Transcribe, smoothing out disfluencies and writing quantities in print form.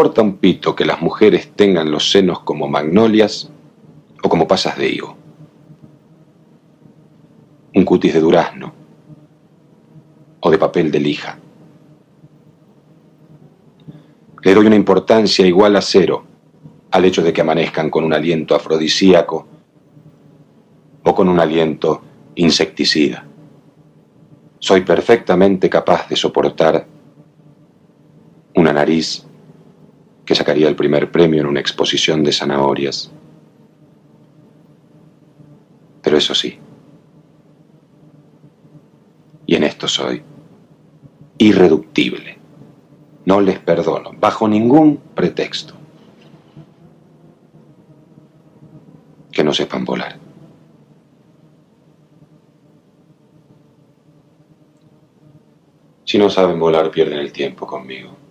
importa un pito que las mujeres tengan los senos como magnolias o como pasas de higo, un cutis de durazno o de papel de lija. Le doy una importancia igual a cero al hecho de que amanezcan con un aliento afrodisíaco o con un aliento insecticida. Soy perfectamente capaz de soportar una nariz que sacaría el primer premio en una exposición de zanahorias. Pero eso sí, y en esto soy irreductible. No les perdono, bajo ningún pretexto, que no sepan volar. Si no saben volar, pierden el tiempo conmigo.